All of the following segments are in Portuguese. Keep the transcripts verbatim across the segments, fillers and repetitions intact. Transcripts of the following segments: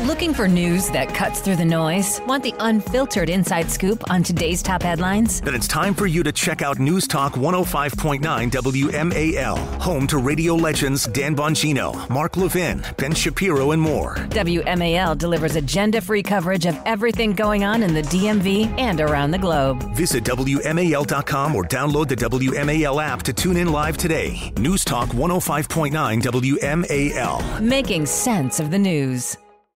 Looking for news that cuts through the noise? Want the unfiltered inside scoop on today's top headlines? Then it's time for you to check out News Talk one oh five point nine W M A L, home to radio legends Dan Bongino, Mark Levin, Ben Shapiro, and more. W M A L delivers agenda-free coverage of everything going on in the D M V and around the globe. Visit W M A L dot com or download the W M A L app to tune in live today. News Talk one oh five point nine W M A L. Making sense of the news.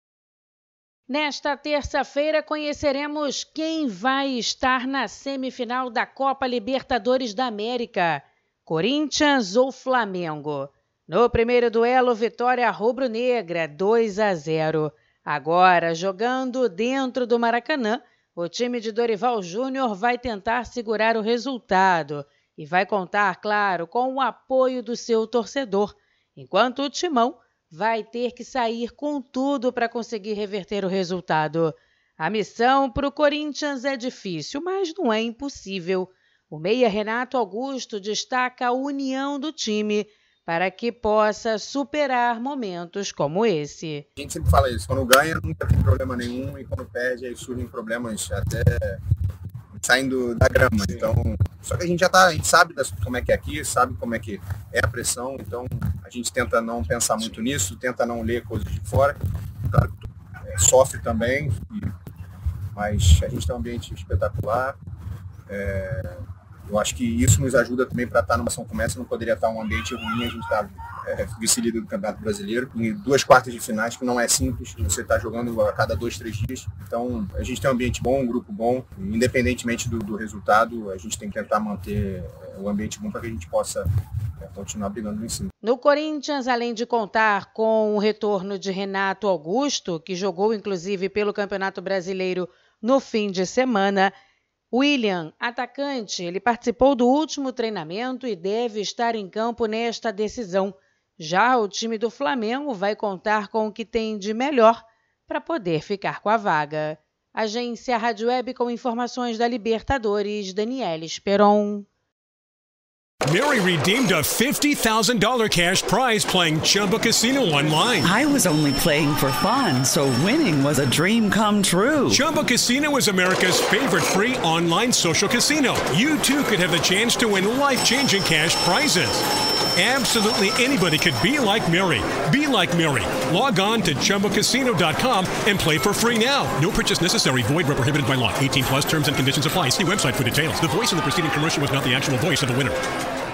Nesta terça-feira, conheceremos quem vai estar na semifinal da Copa Libertadores da América, Corinthians ou Flamengo. No primeiro duelo, vitória rubro-negra, dois a zero. Agora, jogando dentro do Maracanã, o time de Dorival Júnior vai tentar segurar o resultado e vai contar, claro, com o apoio do seu torcedor, enquanto o Timão vai ter que sair com tudo para conseguir reverter o resultado. A missão para o Corinthians é difícil, mas não é impossível. O meia Renato Augusto destaca a união do time para que possa superar momentos como esse. A gente sempre fala isso, quando ganha nunca tem problema nenhum e quando perde aí surgem problemas até saindo da grama. Então, só que a gente já tá, a gente sabe das, como é que é aqui, sabe como é que é a pressão, então a gente tenta não pensar muito nisso, tenta não ler coisas de fora. Claro que é, sofre também, e, mas a gente tem um ambiente espetacular. É, eu acho que isso nos ajuda também para estar numa ação como essa, não poderia estar um ambiente ruim, a gente está é, vice-líder do Campeonato Brasileiro, em duas quartas de finais, que não é simples, você está jogando a cada dois, três dias. Então, a gente tem um ambiente bom, um grupo bom, independentemente do, do resultado, a gente tem que tentar manter é, o ambiente bom para que a gente possa é, continuar brigando em cima. No Corinthians, além de contar com o retorno de Renato Augusto, que jogou inclusive pelo Campeonato Brasileiro no fim de semana, William, atacante, ele participou do último treinamento e deve estar em campo nesta decisão. Já o time do Flamengo vai contar com o que tem de melhor para poder ficar com a vaga. Agência Rádio Web com informações da Libertadores, Daniela Esperon. Mary redeemed a fifty thousand dollars cash prize playing Chumba Casino online. I was only playing for fun, so winning was a dream come true. Chumba Casino is America's favorite free online social casino. You too could have the chance to win life-changing cash prizes. Absolutely anybody could be like Mary. Be like Mary. Log on to Chumba Casino dot com and play for free now. No purchase necessary. Void where prohibited by law. eighteen plus terms and conditions apply. See website for details. The voice in the preceding commercial was not the actual voice of the winner.